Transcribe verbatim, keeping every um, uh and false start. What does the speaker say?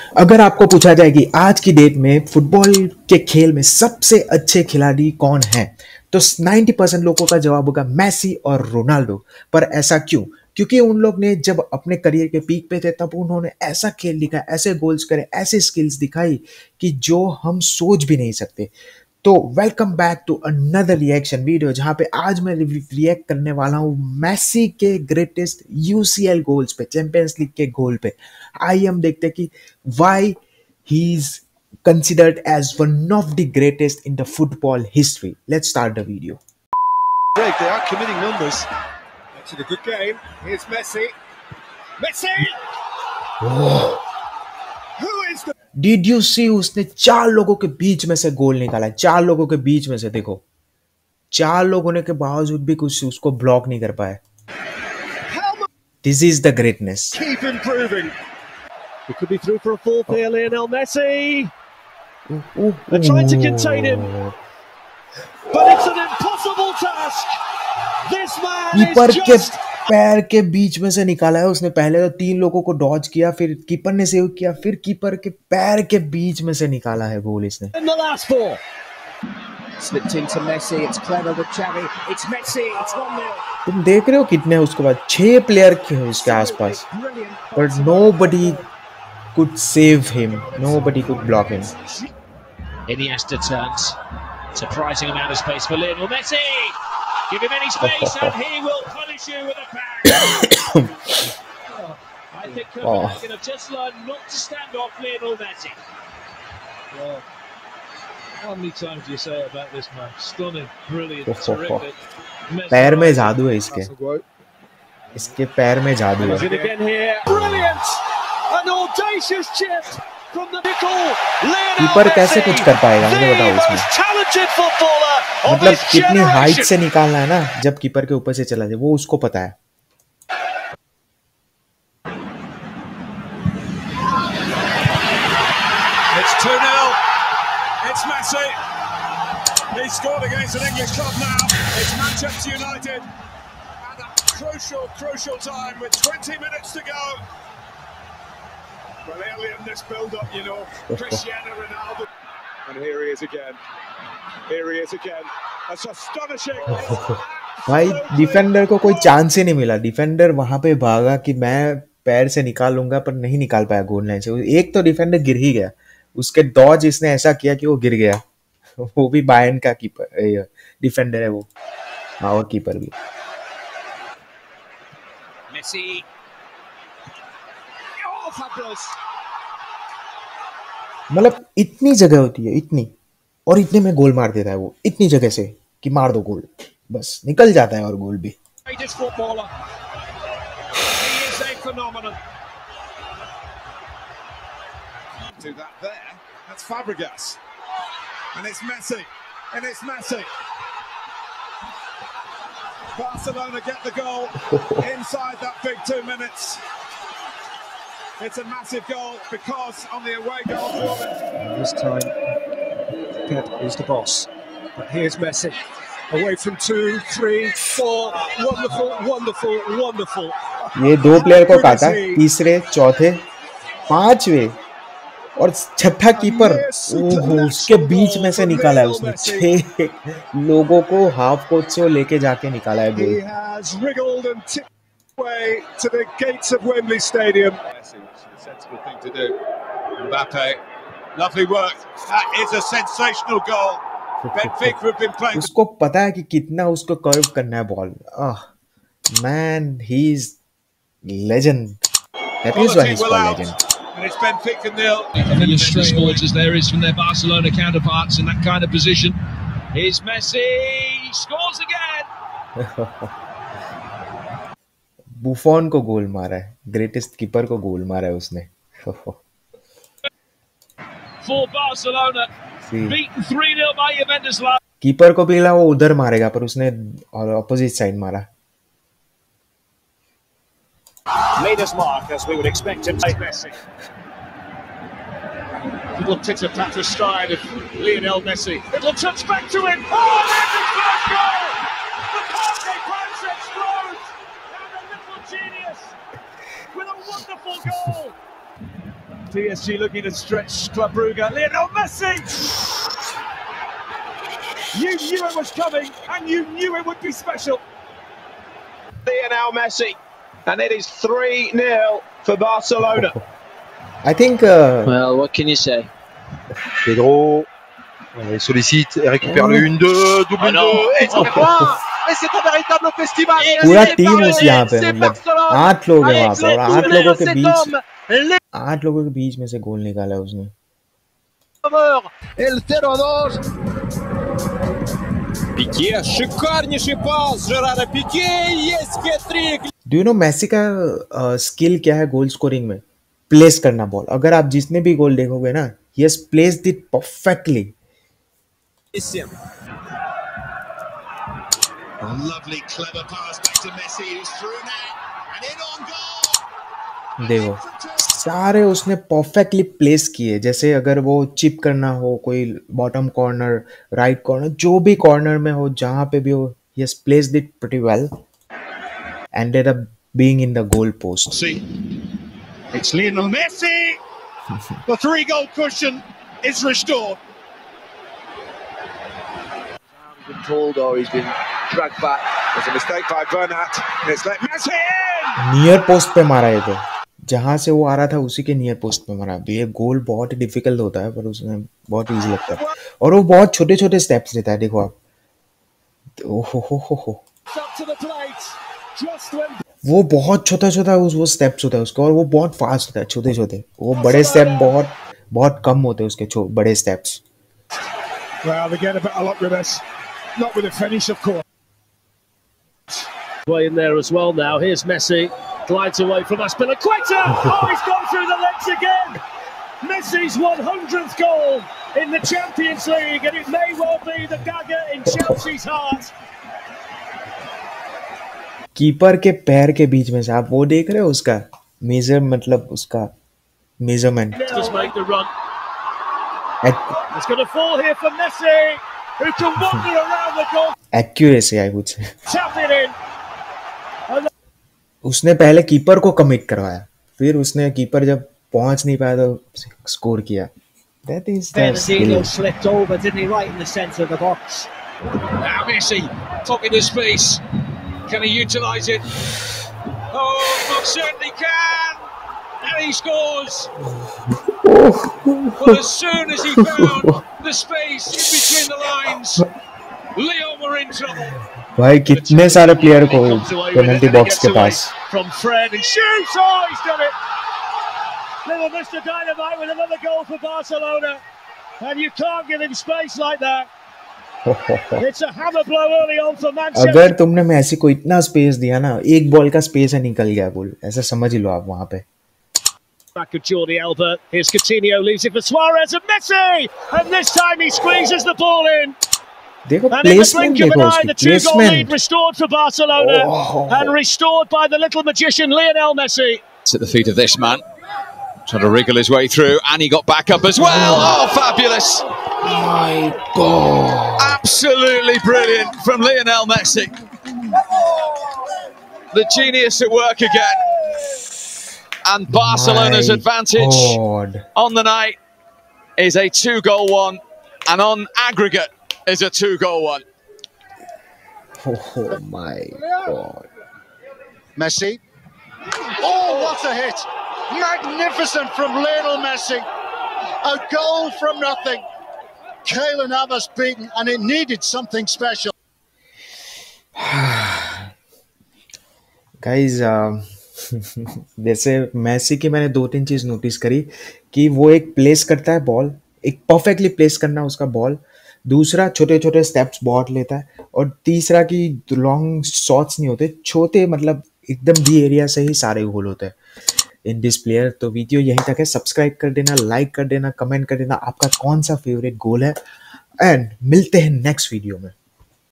अगर आपको पूछा जाए कि आज की डेट में फुटबॉल के खेल में सबसे अच्छे खिलाड़ी कौन है, तो नब्बे परसेंट लोगों का जवाब होगा मेसी और रोनाल्डो। पर ऐसा क्यों? क्योंकि उन लोग ने जब अपने करियर के पीक पे थे तब उन्होंने ऐसा खेल दिखाया, ऐसे गोल्स करे, ऐसे स्किल्स दिखाई कि जो हम सोच भी नहीं सकते। तो welcome back to another reaction video, जहां पे आज मैं रिएक्ट करने वाला हूं मेसी के ग्रेटेस्ट यूसीएल गोल्स पे, चैंपियंस लीग के गोल पे। आइए हम देखते हैं कि why he is considered as one of the greatest in the football history. Let's start the video. Greg, they are committing numbers. Actually, a good game. Here's Messi. Messi! Who is the... Did you see उसने चार लोगों के बीच में से गोल निकाला है, चार लोगों के बीच में से। देखो, चार लोग होने के बावजूद भी कुछ उसको ब्लॉक नहीं कर पाए। This is the greatness. Keep improving. It could be through for a fourth here, Lionel Messi. They're trying to contain him, but it's an impossible task. This man keeper is के just... पैर के बीच में से निकाला है उसने। पहले तो तीन लोगों को डॉज किया, फिर कीपर ने सेव किया, फिर कीपर के पैर के बीच में से निकाला है गोल इसने। In the last four. Slipped into Messi. It's clever with Xavi. It's Messi. It's one nil. तुम देख रहे हो कितने उसके बाद छह प्लेयर के उसके आसपास, but nobody could save him. Nobody could block him. Iniesta turns. Surprising amount of space for Lionel Messi. Give him any space and he will punish you with a bang. oh, I think Copenhagen have just learned not to stand off Lionel Messi. Well, how many times do you say about this man? Stunning, brilliant, terrific. पैर में जादू है इसके, इसके पैर में जादू है। Again here, brilliant, an audacious chip. Keeper कैसे कुछ कर पाएगा, मुझे बताओ इसमें। मतलब कितनी हाइट से निकालना है ना, जब कीपर के ऊपर से चला जाए, वो उसको पता है। It's two nil. It's Messi. He scored against an English club now. It's Manchester United at a crucial, crucial time with twenty minutes to go. Well, early in this build-up, you know, Cristiano Ronaldo. And here he is again. Here he is again. That's astonishing. भाई defender को कोई chance ही नहीं मिला। Defender वहां पे भागा कि मैं पैर से निकाल लूंगा, पर नहीं निकाल पाया गोल लाइन से। एक तो डिफेंडर गिर ही गया, उसके डॉज इसने ऐसा किया कि वो गिर गया। वो भी बायर्न का कीपर डिफेंडर है वो, और कीपर भी। Messi. मतलब इतनी जगह होती है, इतनी, और इतने में गोल मार देता है वो, इतनी जगह से कि मार दो गोल, बस निकल जाता है और गोल भी। Barcelona get the goal inside that big two minutes. It's a massive goal because on the away goal. This time, Pep is the boss. But here's Messi, away from two, three, four. Wonderful, wonderful, wonderful. ये दो player को काटा, तीसरे, चौथे, पांचवे और छठा keeper, ओहो, उसके बीच में से निकाला है उसने। छह लोगों को हाफ कोर्ट से लेके जाके निकाला है गोल। He has wriggled and tipped way to the gates of Wembley Stadium. A sensible thing to do. Mbappe, lovely work. That is a sensational goal. Benfica have been playing. उसको पता है कि कितना उसको कर्व करना है ball. Ah, man, he is legend. That is why he's called legend. And it's Benfica nil. Juventus forwards as there is from their Barcelona counterparts in that kind of position. Here's Messi, he scores again. Buffon को goal मारा है, greatest keeper को goal मारा है उसने। For Barcelona, beaten three nil by Juventus. Keeper को भी लगा वो उधर मारेगा, पर उसने और ऑपोजिट साइड मारा। Made us mark as we would expect him to Messi. Little titter-tatter stride of Lionel Messi. Little touch back to him. Oh, that's his first goal! The Parque Press explodes! And a little genius with a wonderful goal. P S G looking to stretch Club Brugge. Lionel Messi! You knew it was coming, and you knew it would be special. Lionel Messi, and it is three nil for Barcelona. I think. Uh, Well, what can you say? Pedro, euh, il sollicite et récupère le un deux, double Oh non. deux, et ça fait trois. Et c'est un véritable festival. पूरा team उस यहाँ पे मतलब आठ लोग हैं वहाँ पे और आठ लोगों के बीच आठ लोगों के बीच में से गोल निकाला उसने. El cero dos. Пике, шикарнейший пас Жерара Пике, есть хэт-трик. Do you know Messi का स्किल uh, क्या है गोल स्कोरिंग में? प्लेस करना बॉल. अगर आप जितने भी गोल देखोगे ना, he has placed it perfectly. A lovely, clever pass back to Messi, who's through now and in on goal. देखो सारे उसने परफेक्टली प्लेस किए. जैसे अगर वो चिप करना हो, कोई बॉटम कॉर्नर, राइट कॉर्नर, जो भी कॉर्नर में हो, जहाँ पे भी हो, he has placed it pretty well. Ended up being in the goal post. See, it's Lionel Messi. The three-goal cushion is restored. Controlled, or he's been dragged back. There's a mistake by Bernat. It's let Messi in. Near post पे मारा है. तो जहाँ से वो आ रहा था उसी के नियर पोस्ट पे मारा. ये गोल बहुत डिफिकल्ट होता है पर उसने बहुत इजी लगता है और वो बहुत छोटे छोटे स्टेप्स लेता है. देखो आप, ओहो हो हो हो वो बहुत छोटा छोटा उस वो स्टेप्स होता है उसका और वो बहुत फास्ट होता है. छोटे छोटे वो बड़े स्टेप बहुत बहुत कम होते हैं उसके बड़े steps. Well, they get a bit of luck with this. Not with the finish, of course. Way in there as well now. Here's Messi. Glides away from Azpilicueta. Oh, he's gone through the legs again. Messi's one hundredth goal in the Champions League, and it may well be the dagger in Chelsea's heart. Keeper के पैर के बीच में से आप वो देख रहे हो उसका मेजर, मतलब उसका measurement. Just make the run. It's going to fall here for Messi, who can wander around the goal. Accuracy, I would say. Tap it in. उसने पहले कीपर को कमिट करवाया, फिर उसने कीपर जब पहुंच नहीं पाया तो स्कोर किया. That is the skill. Slipped over, didn't he, right in the centre of the box. Now Messi, top in the space. Can he utilise it? Oh, most certainly can. And he scores. Well, as soon as he found the space in between the lines, Lyon were in trouble. भाई कितने सारे player को penalty box के पास. From Fred, he shoots. Oh, he's done it. Little Mister Dynamite with another goal for Barcelona, and you can't give him space like that. It's a hammer blow early on for Manchester. अगर तुमने Messi को इतना space दिया ना, एक ball का space है, निकल गया गोल, ऐसा समझ ही लो आप वहाँ पे. Back of Jordi Alba. Here's Coutinho, leaves it for Suarez and Messi, and this time he squeezes the ball in. देखो And in the placement blink of देखो an eye, उसकी the two-goal lead placement. restored for Barcelona, Oh. and restored by the little magician Lionel Messi. It's at the feet of this man, trying to wriggle his way through, and he got back up as well. Oh, fabulous! My God! Absolutely brilliant from Lionel Messi. The genius at work again. And Barcelona's My advantage God. on the night is a two-goal one, and on aggregate is a two-goal one. Oh my God! Messi. Oh, what a hit! Magnificent from Lionel Messi. A goal from nothing. Keylor Navas beaten, and it needed something special. Guys, uh, जैसे मैसी की मैंने दो तीन चीज notice करी कि वो एक प्लेस करता है बॉल, एक परफेक्टली प्लेस करना उसका बॉल, दूसरा छोटे छोटे स्टेप्स बहुत लेता है, और तीसरा कि लॉन्ग शॉट्स नहीं होते, छोटे मतलब एकदम डी एरिया से ही सारे गोल होते हैं इन दिस प्लेयर. तो वीडियो यहीं तक है. सब्सक्राइब कर देना, लाइक कर देना, कमेंट कर देना आपका कौन सा फेवरेट गोल है, एंड मिलते हैं नेक्स्ट वीडियो में.